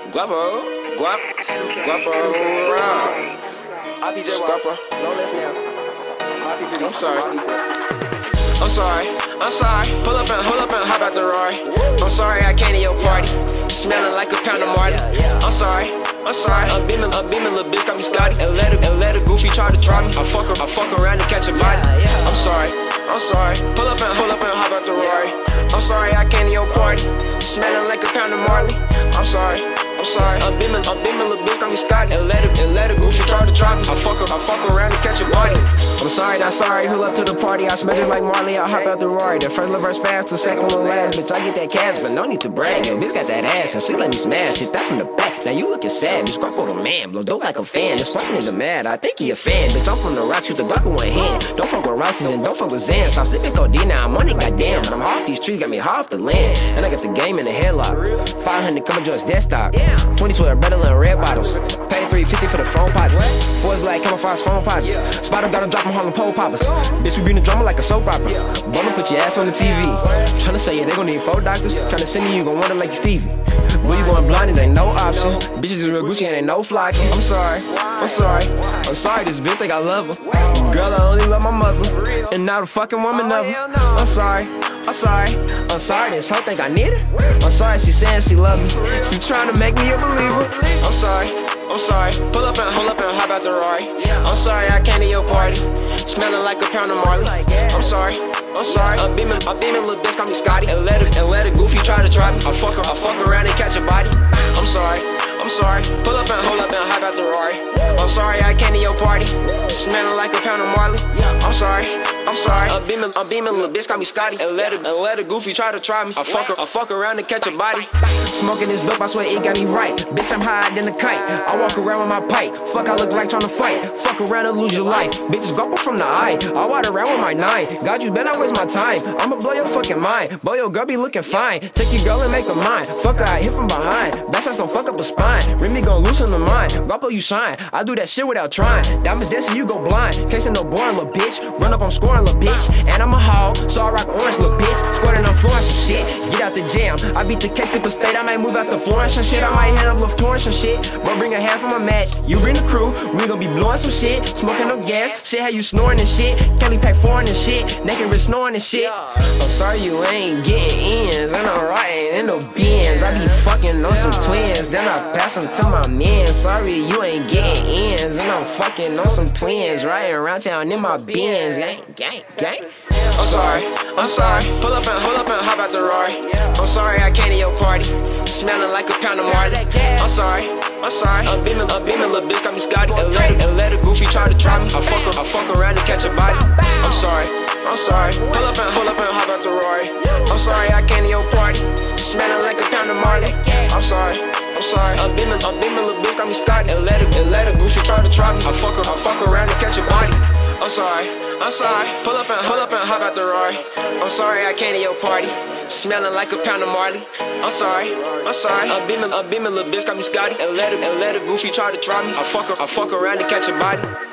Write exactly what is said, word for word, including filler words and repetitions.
Guapo, guap, guapo, R P J guapo. No less now. I'm sorry. I'm sorry. I'm sorry. Pull up and hold up and hop out the Rory. I'm sorry I came to your party, smelling like a pound of Marley. I'm sorry. I'm sorry. I'm beaming, I'm beaming, little bitch got me Scotty. And let her, and let her goofy try to try me. I fuck her, I fuck around and catch a body. I'm sorry. I'm sorry. Pull up and hold up and hop out the Rory. I'm sorry I came to your party, smelling like a pound of Marley. I'm sorry. I'm sorry, I'm beaming, I'm beaming, little bitch got me Scotty. And let her, and let her goofy try to try me. I fuck her, I fuck around and catch a body. I'm sorry, not sorry, pull up to the party. I smell just like Marley, I hop out the Rory. The first little verse fast, the second one last. Bitch, I get that cash, but no need to brag. Yo, bitch got that ass, and she let me smash. Hit that from the back, now you looking sad. Bitch, Guapo the man, blow dope like a fan. Just fucking in the mad, I think he a fan. Bitch, I'm from the rock, shoot the Glock in one hand. Don't fuck with Rossies and don't fuck with Zan. Stop sipping codeine, now I'm on it, goddamn. But I'm off these trees, got me high off the land. And I got the game in the headlock. five hundred coming to us desktop. twenty twelve Red and red bottles. Pay three fifty for the phone pots. Fours black camouflage phone pots. Spotter gotta drop them Harlem pole poppers. Bitch, we bring the drama like a soap opera. Bummer, put your ass on the T V. Tryna say yeah, they gon' need four doctors. Tryna send me, you gon' wonder like you Stevie. When you going blind, it ain't no option. Bitches is real Gucci and ain't no flocking. I'm sorry, I'm sorry, I'm sorry. This bitch think I love her. Girl, I only love my mother, and not a fucking woman of her. I'm sorry, I'm sorry, I'm sorry. This hoe think I need her. I'm sorry, she saying she love me. She tryna make me a believer. I'm sorry, I'm sorry. Pull up and hold up and hop out the Rory. I'm sorry I came to your party, smelling like a pound of Marley. I'm sorry, I'm sorry. I'm beaming, I'm beaming, little bitch got me Scotty. And let her, and let her goofy try to try me. I fuck her, I fuck around and catch a body. I'm sorry, I'm sorry. Pull up and hold up and hop out the Rory. I'm sorry I came to your party, smelling like a pound of Marley. I'm sorry, I'm sorry. I'm beaming, I'm beaming, little bitch got me Scotty. And let her, and let her goofy try to try me. I fuck her, I fuck around and catch a body. Smoking this dope, I swear it got me right. Bitch, I'm higher than a kite. I walk around with my pipe. Fuck, I look like tryna fight. Fuck around and lose your life. Bitches go from the eye. I walk around with my nine. God, you better not waste my time. I'ma blow your fucking mind. Boy, your girl be looking fine. Take your girl and make her mine. Fuck her, I hit from behind. That's just don't fuck up a spine. Remy gon' loosen the mind. Guapo, you shine. I do that shit without trying. Diamonds dancing, you go blind. Casing no boring, little bitch. Run up, I'm scoring, little bitch. And I'm a hog, so I rock orange, little bitch. Squirting on Florence some shit. Get out the jam. I beat the case, skip the state. I might move out the Florence and shit. I might hit up with Torrance and shit. Bro, bring a hand from a match. You bring the crew. We gon' be blowing some shit. Smoking no gas. Shit, how you snoring and shit. Kelly pack foreign and shit. Naked wrist snoring and shit. I'm sorry you ain't getting ends. And I'm riding in no bins. I be fucking on some twins. Then I pass them to my men. Sorry you ain't getting ends. And I'm fucking on some twins. Riding around town in my Benz. Gang, gang, gang. I'm sorry, I'm sorry. Pull up and hold up and hop out the Rory. I'm sorry I came to your party, smelling like a pound of Marley. I'm sorry, I'm sorry. I'm beaming, I'm beaming, little bitch got me Scotty. And let her, and let her goofy try to try me. I fuck her, I fuck around and catch a body. I'm sorry, I'm sorry. Pull up and hold up and hop out the Rory. I'm sorry I came to your party, smelling like a pound of Marley. I'm sorry, I'm sorry. I'm beaming, I'm beaming, little bitch got me Scotty. And let her, and let her goofy try to try me. I fuck her, I fuck around and catch a body. I'm sorry, I'm sorry. Pull up and hold up and hop out the Rory. I'm sorry I came to your party, smelling like a pound of Marley. I'm sorry, I'm sorry. I'm beaming, I'm beaming, little bitch got me Scotty. And let her, and let her goofy try to try me. I fuck her, I fuck around and catch a body.